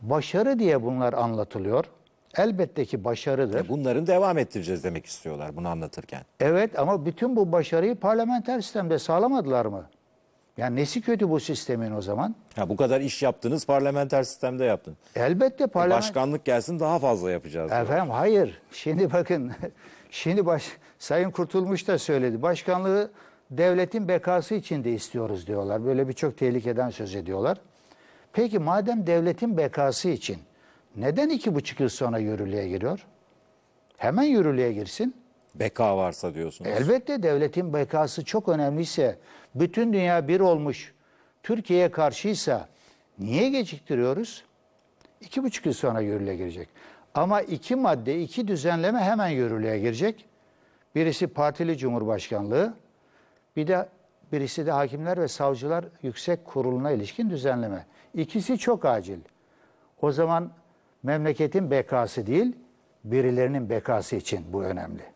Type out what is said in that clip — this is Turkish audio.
Başarı diye bunlar anlatılıyor. Elbette ki başarıdır. Bunların devam ettireceğiz demek istiyorlar bunu anlatırken. Evet, ama bütün bu başarıyı parlamenter sistemde sağlamadılar mı? Yani nesi kötü bu sistemin o zaman? Bu kadar iş yaptınız, parlamenter sistemde yaptın. Elbette Başkanlık gelsin daha fazla yapacağız diyor. Efendim hayır. Şimdi bakın, şimdi Sayın Kurtulmuş da söyledi. Başkanlığı devletin bekası için de istiyoruz diyorlar. Böyle birçok tehlikeden söz ediyorlar. Peki madem devletin bekası için neden 2,5 yıl sonra yürürlüğe giriyor? Hemen yürürlüğe girsin. Beka varsa diyorsunuz. Elbette devletin bekası çok önemliyse, bütün dünya bir olmuş, Türkiye'ye karşıysa niye geciktiriyoruz? 2,5 yıl sonra yürürlüğe girecek. Ama 2 madde, 2 düzenleme hemen yürürlüğe girecek. Birisi partili cumhurbaşkanlığı, birisi de Hakimler ve Savcılar Yüksek Kurulu'na ilişkin düzenleme. İkisi çok acil. O zaman memleketin bekası değil, birilerinin bekası için bu önemli.